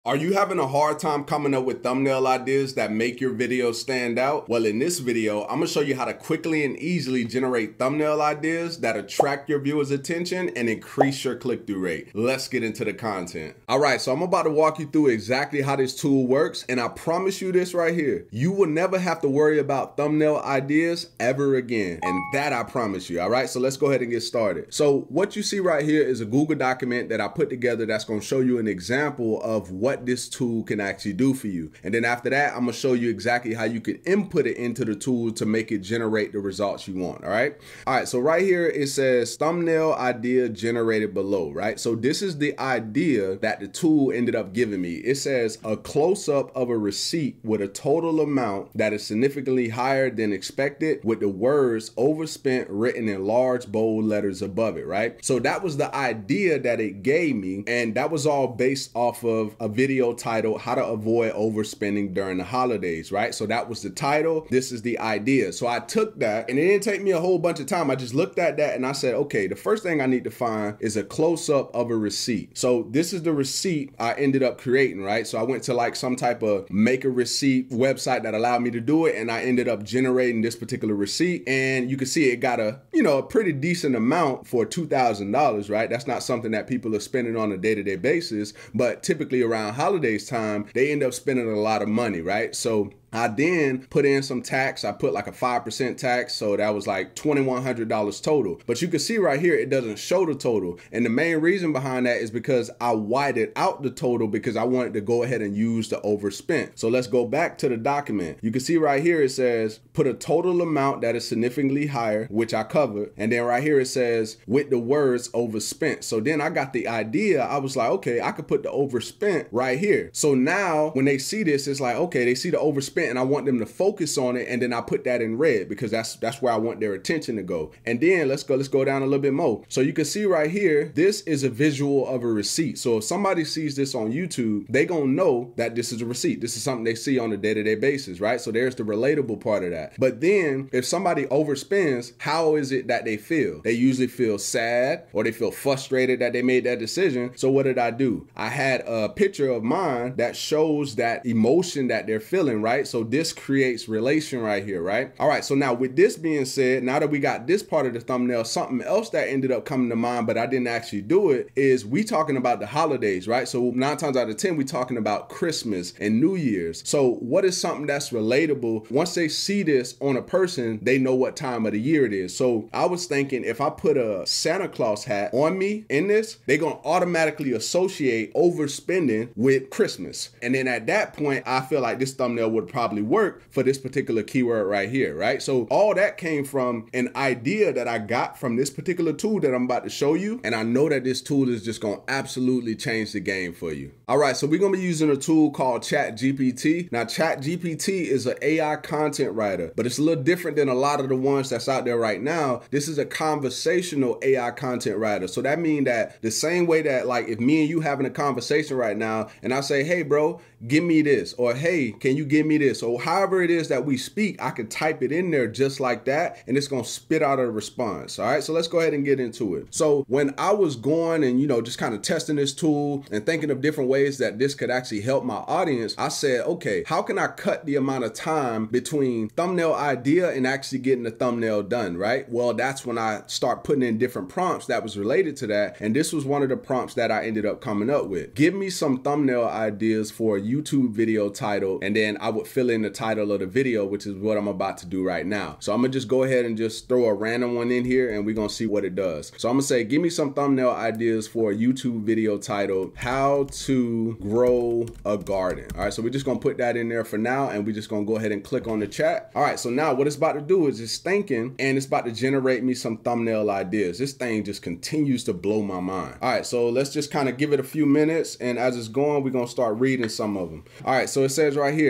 Are you having a hard time coming up with thumbnail ideas that make your videos stand out? Well, in this video, I'm gonna show you how to quickly and easily generate thumbnail ideas that attract your viewers' attention and increase your click-through rate. Let's get into the content. All right, so I'm about to walk you through exactly how this tool works, and I promise you this right here. You will never have to worry about thumbnail ideas ever again, and that I promise you, all right? So let's go ahead and get started. So what you see right here is a Google document that I put together that's gonna show you an example of what this tool can actually do for you. And then after that, I'm gonna show you exactly how you can input it into the tool to make it generate the results you want, all right? All right, so right here, it says thumbnail idea generated below, right? So this is the idea that the tool ended up giving me. It says a close-up of a receipt with a total amount that is significantly higher than expected with the words overspent written in large bold letters above it, right? So that was the idea that it gave me, and that was all based off of a video titled How to Avoid Overspending During the Holidays, right? So that was the title. This is the idea. So I took that, and it didn't take me a whole bunch of time. I just looked at that and I said, okay, the first thing I need to find is a close-up of a receipt. So this is the receipt I ended up creating, right? So I went to like some type of make a receipt website that allowed me to do it, and I ended up generating this particular receipt. And you can see it got a pretty decent amount for $2,000, right? That's not something that people are spending on a day-to-day basis, but typically around holidays time, they end up spending a lot of money, right? So I then put in some tax. I put like a 5% tax. So that was like $2,100 total. But you can see right here, it doesn't show the total. And the main reason behind that is because I widened out the total because I wanted to go ahead and use the overspent. So let's go back to the document. You can see right here, it says put a total amount that is significantly higher, which I covered. And then right here, it says with the words overspent. So then I got the idea. I was like, okay, I could put the overspent right here. So now when they see this, it's like, okay, they see the overspent, and I want them to focus on it, and then I put that in red because that's where I want their attention to go. And then let's go down a little bit more. So you can see right here, this is a visual of a receipt. So if somebody sees this on YouTube, they gonna know that this is a receipt. This is something they see on a day-to-day basis, right? So there's the relatable part of that. But then if somebody overspends, how is it that they feel? They usually feel sad, or they feel frustrated that they made that decision. So what did I do? I had a picture of mine that shows that emotion that they're feeling, right? So this creates relation right here, right? All right, so now with this being said, now that we got this part of the thumbnail, something else that ended up coming to mind, but I didn't actually do it, is we talking about the holidays, right? So 9 times out of 10, we talking about Christmas and New Year's. So what is something that's relatable? Once they see this on a person, they know what time of the year it is. So I was thinking if I put a Santa Claus hat on me in this, they're gonna automatically associate overspending with Christmas. And then at that point, I feel like this thumbnail would probably work for this particular keyword right here, right? So all that came from an idea that I got from this particular tool that I'm about to show you. And I know that this tool is just gonna absolutely change the game for you. All right, so we're gonna be using a tool called ChatGPT. Now, ChatGPT is an AI content writer, but it's a little different than a lot of the ones that's out there right now. This is a conversational AI content writer. So that means that the same way that like if me and you having a conversation right now and I say, hey bro, give me this, or hey, can you give me this? Or however it is that we speak, I can type it in there just like that, and it's gonna spit out a response. All right, so let's go ahead and get into it. So when I was going and just kind of testing this tool and thinking of different ways that this could actually help my audience, I said, okay, how can I cut the amount of time between thumbnail idea and actually getting the thumbnail done, right? Well, that's when I start putting in different prompts that was related to that, and this was one of the prompts that I ended up coming up with. Give me some thumbnail ideas for a YouTube video title, and then I would fill in the title of the video, which is what I'm about to do right now. So I'm gonna just go ahead and just throw a random one in here, and we're gonna see what it does. So I'm gonna say, give me some thumbnail ideas for a YouTube video titled How to Grow a Garden. All right, so we're just gonna put that in there for now, and we're just gonna go ahead and click on the chat. All right, so now what it's about to do is it's thinking, and it's about to generate me some thumbnail ideas. This thing just continues to blow my mind. All right, so let's just kind of give it a few minutes, and as it's going, we're gonna start reading some of them. All right, so it says right here, a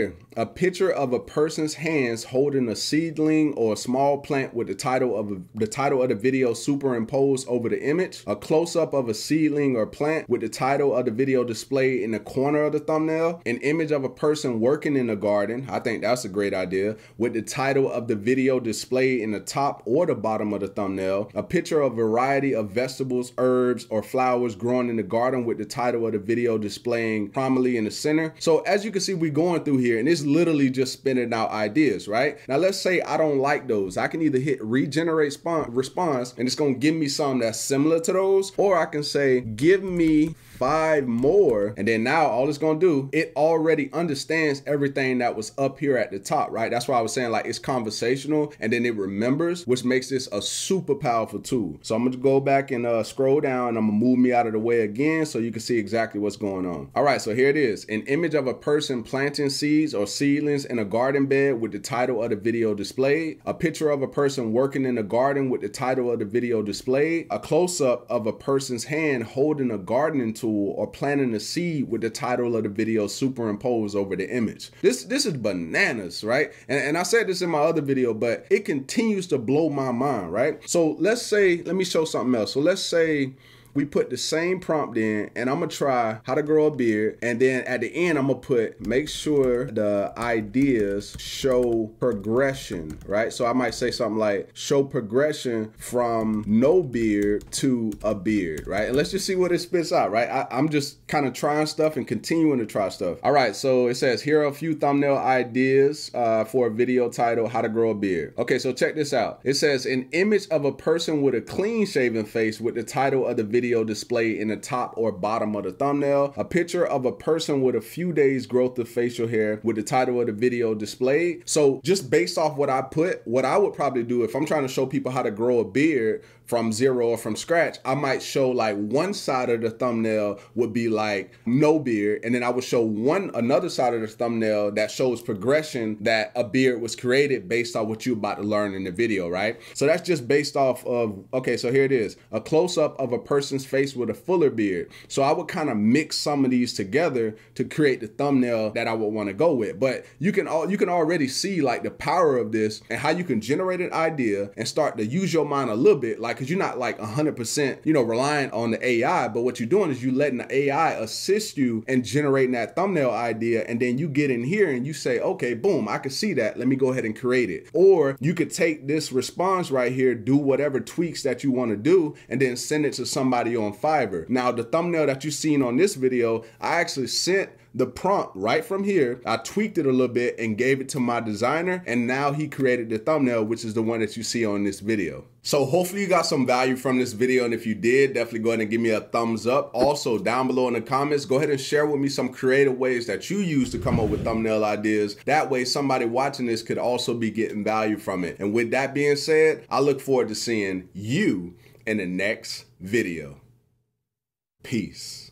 picture of a person's hands holding a seedling or a small plant with the title of the video superimposed over the image, a close-up of a seedling or plant with the title of the video displayed in the corner of the thumbnail, an image of a person working in a garden, I think that's a great idea, with the title of the video displayed in the top or the bottom of the thumbnail, a picture of a variety of vegetables, herbs, or flowers growing in the garden with the title of the video displaying prominently in the center. So as you can see, we're going through here and it's literally just spinning out ideas, right? Now let's say I don't like those. I can either hit regenerate response and it's gonna give me some that's similar to those, or I can say give me 5 more, and then now all it's gonna do, it already understands everything that was up here at the top, right? That's why I was saying like it's conversational and then it remembers, which makes this a super powerful tool. So I'm gonna go back and scroll down and I'm gonna move me out of the way again so you can see exactly what's going on. All right, so here it is, an image of a person planting seeds or seedlings in a garden bed with the title of the video displayed, a picture of a person working in a garden with the title of the video displayed, a close-up of a person's hand holding a gardening tool or planting a seed with the title of the video superimposed over the image. This is bananas, right? And I said this in my other video, but it continues to blow my mind, right? So let's say, let me show something else. So let's say we put the same prompt in and I'm gonna try how to grow a beard, and then at the end I'm gonna put make sure the ideas show progression, right? So I might say something like show progression from no beard to a beard, right? And let's just see what it spits out, right? I'm just kind of trying stuff and continuing to try stuff. All right, so it says here are a few thumbnail ideas for a video titled how to grow a beard. Okay, so check this out. It says an image of a person with a clean shaven face with the title of the video displayed in the top or bottom of the thumbnail, a picture of a person with a few days growth of facial hair with the title of the video displayed. So just based off what I put, what I would probably do if I'm trying to show people how to grow a beard from zero or from scratch, I might show like one side of the thumbnail would be like no beard, and then I would show another side of the thumbnail that shows progression that a beard was created based on what you're about to learn in the video, right? So that's just based off of, okay, so here it is, a close-up of a person's face with a fuller beard. So I would kind of mix some of these together to create the thumbnail that I would want to go with. But you can already see like the power of this and how you can generate an idea and start to use your mind a little bit, like, because you're not like 100%, reliant on the AI, but what you're doing is you letting the AI assist you in generating that thumbnail idea, and then you get in here and you say, okay, boom, I can see that. Let me go ahead and create it. Or you could take this response right here, do whatever tweaks that you want to do, and then send it to somebody on Fiverr. Now, the thumbnail that you've seen on this video, I actually sent the prompt right from here. I tweaked it a little bit and gave it to my designer, and now he created the thumbnail, which is the one that you see on this video. So hopefully you got some value from this video, and if you did, definitely go ahead and give me a thumbs up. Also, down below in the comments, go ahead and share with me some creative ways that you use to come up with thumbnail ideas. That way somebody watching this could also be getting value from it. And with that being said, I look forward to seeing you in the next video. Peace.